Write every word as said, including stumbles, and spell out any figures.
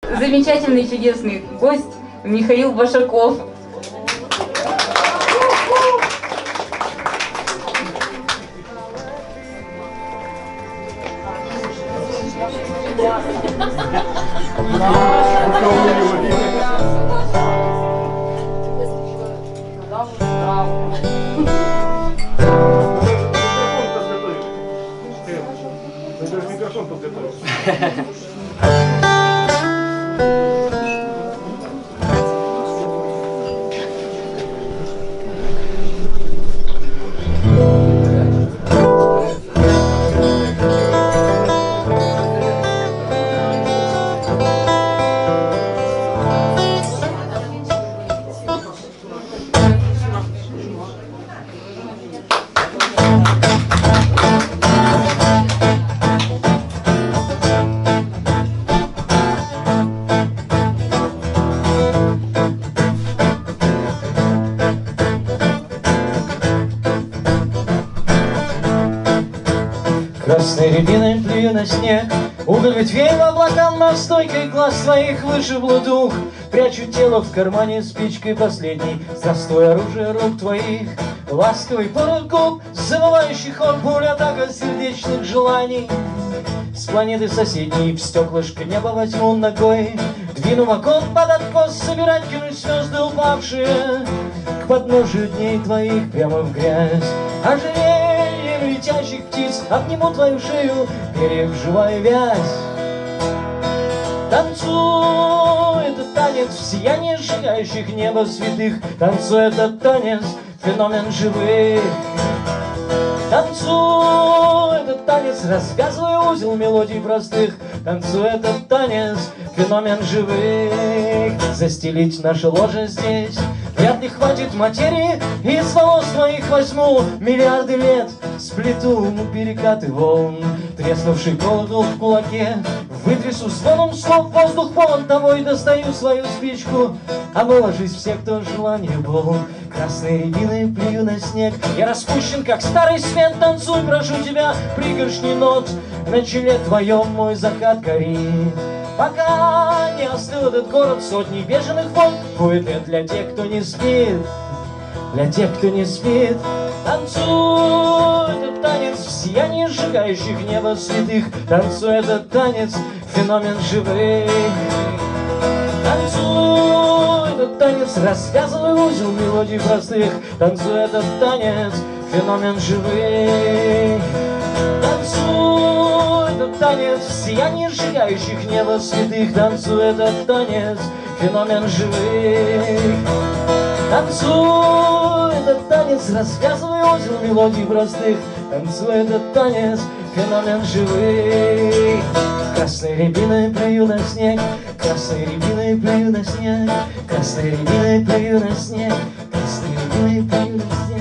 замечательный, чудесный гость Михаил Башаков. Микрофон подготовил. Красной рябиной плюю на снег, уголь ветвей в облакам, но стойкой глаз твоих вышибло дух. Прячу тело в кармане спичкой последней, здравствуй, оружие рук твоих. Ласковый порыв губ, забывающий ход, буря атака сердечных желаний. С планеты соседней в стеклышко неба возьму ногой, двину в окон под откос, собирать кину звезды упавшие к подножию дней твоих прямо в грязь. Ожерельем летящих птиц обниму твою шею, перьев живая вязь. Танцуй этот танец в сиянии сжигающих небо святых, танцуй этот танец, феномен живых. Танцуй этот танец, развязывай узел мелодий простых, танцуй этот танец, феномен живых. Застелить наше ложе здесь вряд ли хватит материи, из волос твоих возьму миллиарды лет, сплету перекаты волн, треснувший колокол в кулаке, вытрясу звоном слов воздух полон, того и достаю свою спичку, а мы ложись все, кто желание полон. Красной рябиной плюю на снег, я распущен, как старый свет, танцуй, прошу тебя, пригоршни нот, на челе твоем мой закат горит. Пока не остыл этот город сотни беженых вод, будет лет для тех, кто не спит, для тех, кто не спит. Танцуй этот танец в сиянии сжигающих небо святых, танцуй этот танец, феномен живых. Танцуй этот танец, развязывай узел мелодий простых, танцуй этот танец, феномен живых. Танцуй этот танец в сиянии сжигающих небо святых, танцуй этот танец, феномен живых. Танцуй этот танец, развязывай узел мелодий простых, танцуй этот танец, феномен живых. Красной рябиной плюю на снег, красной рябиной плюю на снег, красной рябиной плюю на снег, красной рябиной плюю на снег.